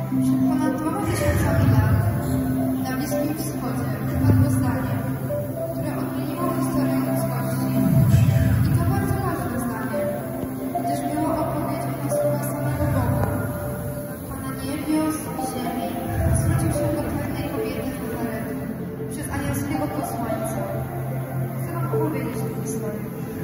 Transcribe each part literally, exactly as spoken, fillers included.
Przed ponad dwoma tysiącami lat na Bliskim Wschodzie padło zdanie, które odmieniło historię ludzkości. I to bardzo ważne zdanie, gdyż było odpowiedzią na słowa samego Boga. Pana niebios i ziemi zwrócił się do pewnej kobiety Nazarety przez anielskiego posłańca. Chcę wam opowiedzieć tę historię.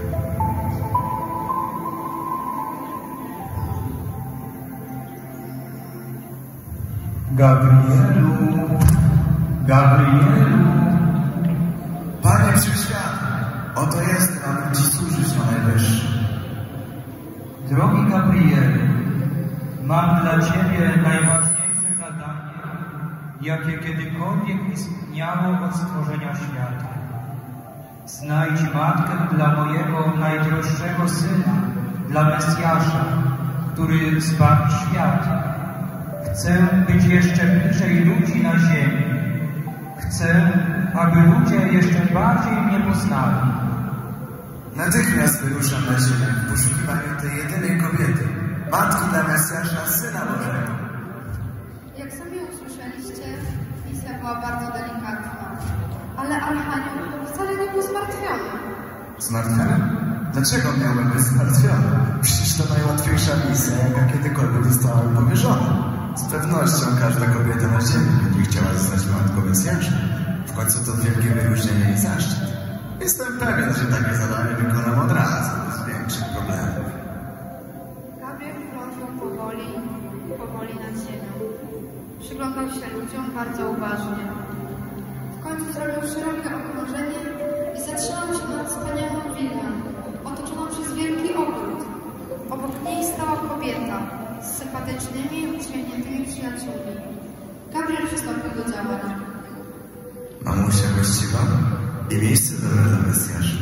Gabrielu, Gabrielu, Panie Wszechświatny, oto jestem, aby Ci służyć na najwyższym. drogi Gabrielu, mam dla Ciebie najważniejsze zadanie, jakie kiedykolwiek istniało od stworzenia świata. Znajdź matkę dla mojego najdroższego syna, dla Mesjasza, który zbawi świat. Chcę być jeszcze bliżej ludzi na ziemi. Chcę, aby ludzie jeszcze bardziej mnie poznali. Natychmiast wyruszam na ziemię w poszukiwaniu tej jedynej kobiety, matki dla Mesjasza, Syna Bożego. Jak sami usłyszeliście, misja była bardzo delikatna, ale Archanioł wcale nie był zmartwiony. Zmartwiony? Dlaczego miałbym być zmartwiony? Przecież to najłatwiejsza misja, jaka kiedykolwiek została mi powierzona. Z pewnością każda kobieta na ziemi będzie chciała zostać matką Mesjasza. W końcu to wielkie wyróżnienie i zaszczyt. Jestem pewien, że takie zadanie wykonam od razu, bez większych problemów. Gabriel krążył powoli, powoli nad ziemią. Przyglądał się ludziom bardzo uważnie. W końcu zrobił szerokie okrążenie i zatrzymał się nad wspaniałą willą, otoczoną przez wielki ogród. Obok niej stała kobieta z sympatycznymi, uśmiechniętymi przyjaciółmi. Gabriel przystąpił do działania. Mamusia właściwa i miejsce dobre dla Mesjasza.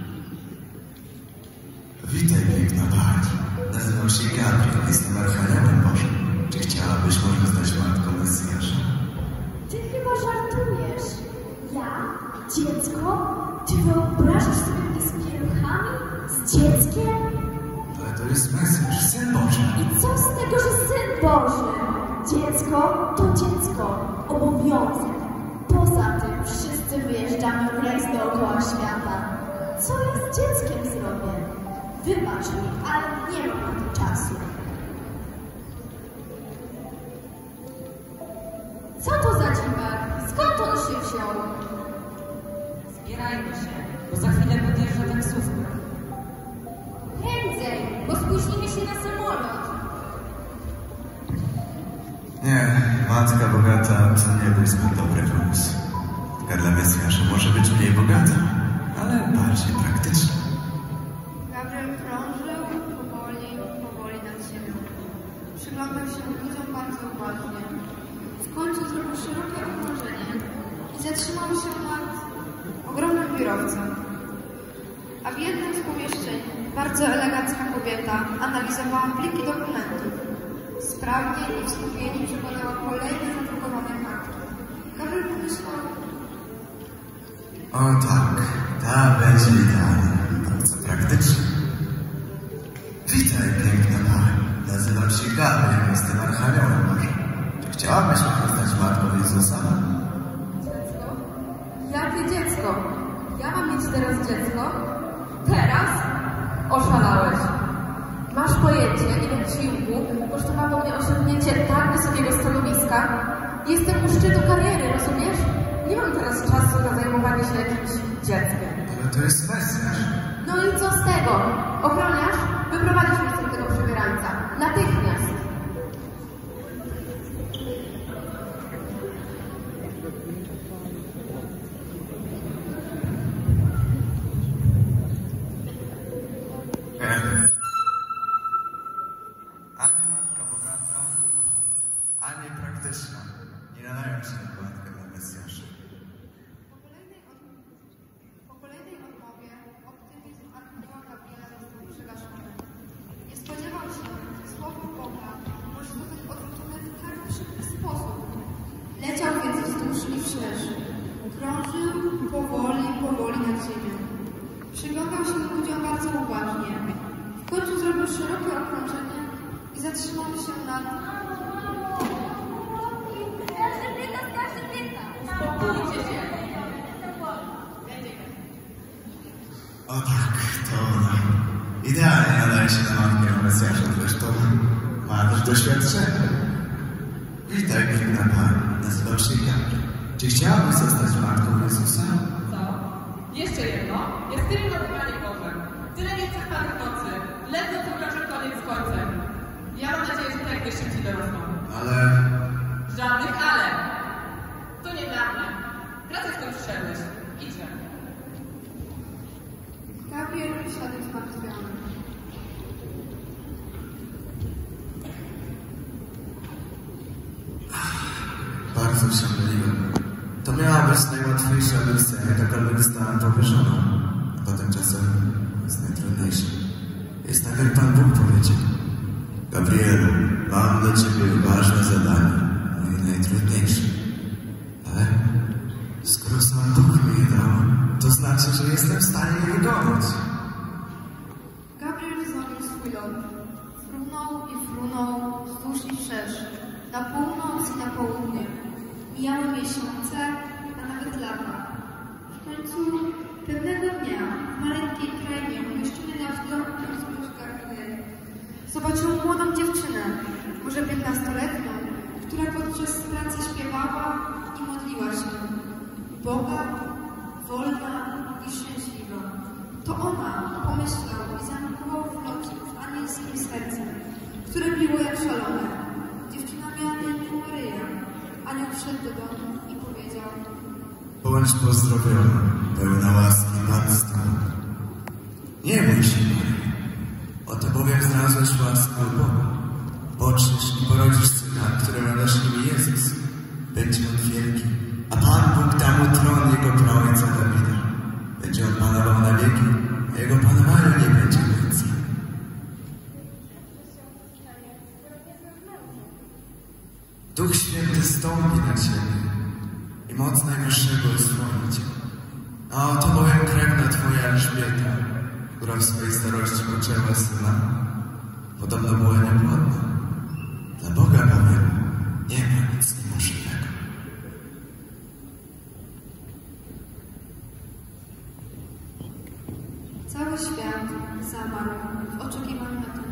Witaj, piękna pani. Nazywam się Gabriel, jestem Archaniołem Bożym. Czy chciałabyś może zostać matką Mesjasza? Ty chyba żartujesz. Ja? Dziecko? Czy wyobrażasz sobie mnie z pieluchami? Z dzieckiem? Ale to jest Mesjasz, Syn Boży. I co z tego, że Syn Boży? Dziecko to dziecko. Obowiązek. Poza tym wszyscy wyjeżdżamy w rejs dookoła świata. Co ja z dzieckiem zrobię? Wybacz mi, ale nie mam na to czasu. Co to za dziwak? Skąd on się wziął? Zbierajmy się, bo za chwilę podjeżdża taksówka. Prędzej, bo spóźnimy się na samolot. Nie, matka bogata to nie był zbyt dobry pomysł. Taka dla Mesjasza może być mniej bogata, ale bardziej praktyczna. Gabriel krążył powoli, powoli nad ziemią. Przyglądał się ludziom bardzo uważnie. W końcu zrobił szerokie okrążenie i zatrzymał się nad ogromnym biurowcem. A w jednym z pomieszczeń bardzo elegancka kobieta analizowała pliki dokumentów. Sprawnie i w skupieniu przekładała kolejne zadrukowane kartki. Gabriel pomyślał: O tak, ta będzie idealna, bardzo praktyczna. Witaj, piękna pani. Nazywam się Gabriel, jestem Archaniołem Bożym. Czy chciałabyś zostać matką Jezusa? Dziecko? Jakie dziecko? Ja mam mieć teraz dziecko? Teraz? Oszalałeś. Masz pojęcie, ile wysiłku kosztowało mnie osiągnięcie tak wysokiego stanowiska? Jestem u szczytu kariery, rozumiesz? Nie mam teraz czasu na zajmowanie się jakimś dzieckiem. Ale to jest Mesjasz. No i co z tego? Ochroniarz, wyprowadzisz mnie stąd tego przebierańca. Natychmiast. Ani matka bogata, ani praktyczna. Nie nadają się na matkę dla Mesjasza. Po kolejnej, od... po kolejnej odmowie optymizm Archanioła Gabriela został przegaszony. Nie spodziewał się, że słowo Boga może zostać odrzucone w tak szybki sposób. Leciał więc wzdłuż i wszerz. Krążył powoli, powoli nad ziemią. Przyglądał się ludziom bardzo uważnie. W końcu zrobił szerokie okrążenie i zatrzymał się nad Pokójcie się. O tak, to ona. Idealnie nadaje się na matkę Mesjasza, zresztą ma też doświadczenie. Witaj, piękna pani, nazywam się Jan. Czy chciałabyś zostać matką Jezusa? Co? Jeszcze jedno. Jest tylko Panie Boże. Tyle nieprzechwanych nocy. Ledwo co kroczy koniec z końcem. Ja mam nadzieję, że tak jeszcze ci dorosną. Ale... Żadnych ale. To nie dla mnie. Wracaj, skąd przyszedłeś. Idźmy. Gabriel usiadł zmartwiony. Bardzo się myliłem. To miała być najłatwiejsza misja, jakakolwiek została powierzona. A potem czasem jest najtrudniejsza. Jest tak, jak Pan Bóg powiedział. Gabrielu, mam dla Ciebie ważne zadanie. No i najtrudniejsze. Ale skoro sam Bóg mi je dał, to znaczy, że jestem w stanie je wykonać. Gabriel wznowił swój lot. Frunął i frunął wzdłuż i wszerz, na północ i na południe. Mijały miesiące, a nawet lata. W końcu pewnego dnia w maleńkiej krainie umieszczony na wzgórku Gabriel zobaczył młodą dziewczynę, może piętnastoletnią, która podczas pracy śpiewała i modliła się. Boga, wolna i szczęśliwa. To ona, pomyślał i zanurkował w locie w anielskim sercem, które biło jak szalone. Dziewczyna miała na imię Maryja. Anioł wszedł do domu i powiedział: Bądź pozdrowiona, pełna łaski, Pan z Tobą. Nie bój się, Maryjo. Oto bowiem znalazłeś łaskę u Boga. Poczniesz i porodzisz syna, któremu nadasz imię Jezus. Będzie on wielki, a Pan Bóg da mu tron jego praojca Dawida. Będzie on panował na wieki, a jego panowaniu nie będzie końca. Duch Święty stąpi na Ciebie i moc Najwyższego osłoni Cię. A oto bowiem krewna Twoja Elżbieta, która w swojej starości poczęła syna, podobno była niepłodna. Dla Boga bowiem nie ma nic niemożliwego. Cały świat zamarł w oczekiwaniu na to,